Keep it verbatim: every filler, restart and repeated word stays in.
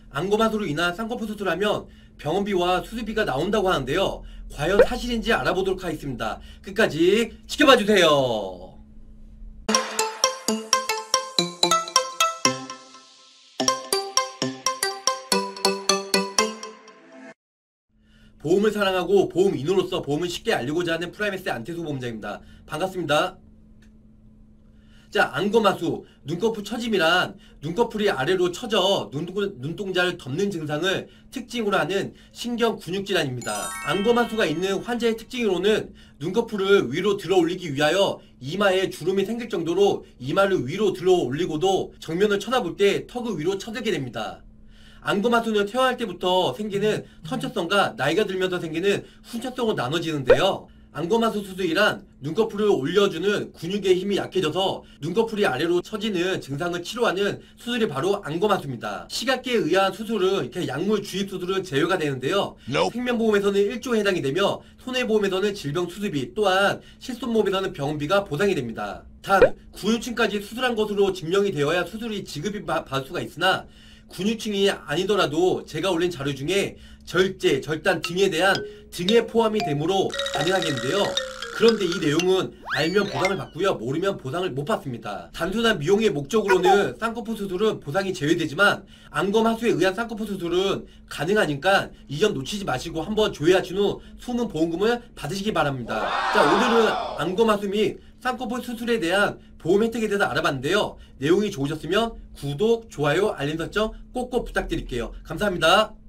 안검하수로 인한 쌍꺼풀 수술하면 병원비와 수술비가 나온다고 하는데요. 과연 사실인지 알아보도록 하겠습니다. 끝까지 지켜봐주세요. 보험을 사랑하고 보험인으로서 보험을 쉽게 알리고자 하는 프라이메스 안태수 보험장입니다. 반갑습니다. 자, 안검하수, 눈꺼풀 처짐이란 눈꺼풀이 아래로 처져 눈, 눈동자를 덮는 증상을 특징으로 하는 신경 근육 질환입니다. 안검하수가 있는 환자의 특징으로는 눈꺼풀을 위로 들어 올리기 위하여 이마에 주름이 생길 정도로 이마를 위로 들어 올리고도 정면을 쳐다볼 때 턱을 위로 쳐들게 됩니다. 안검하수는 태어날 때부터 생기는 선천성과 나이가 들면서 생기는 후천성으로 나눠지는데요. 안검하수 수술이란 눈꺼풀을 올려주는 근육의 힘이 약해져서 눈꺼풀이 아래로 처지는 증상을 치료하는 수술이 바로 안검하수입니다. 시각계에 의한 수술은 이렇게 약물 주입 수술은 제외가 되는데요. Nope. 생명보험에서는 일 조에 해당이 되며 손해보험에서는 질병 수술비 또한 실손보험에서는 병원비가 보상이 됩니다. 단 근육층까지 수술한 것으로 증명이 되어야 수술이 지급이 받을 수가 있으나 근육층이 아니더라도 제가 올린 자료 중에 절제, 절단 등에 대한 등에 포함이 되므로 가능하겠는데요. 그런데 이 내용은 알면 보상을 받고요, 모르면 보상을 못 받습니다. 단순한 미용의 목적으로는 쌍꺼풀 수술은 보상이 제외되지만 안검하수에 의한 쌍꺼풀 수술은 가능하니까 이 점 놓치지 마시고 한번 조회하신 후 숨은 보험금을 받으시기 바랍니다. 자, 오늘은 안검하수 및 쌍꺼풀 수술에 대한 보험 혜택에 대해서 알아봤는데요. 내용이 좋으셨으면 구독, 좋아요, 알림 설정 꼭꼭 부탁드릴게요. 감사합니다.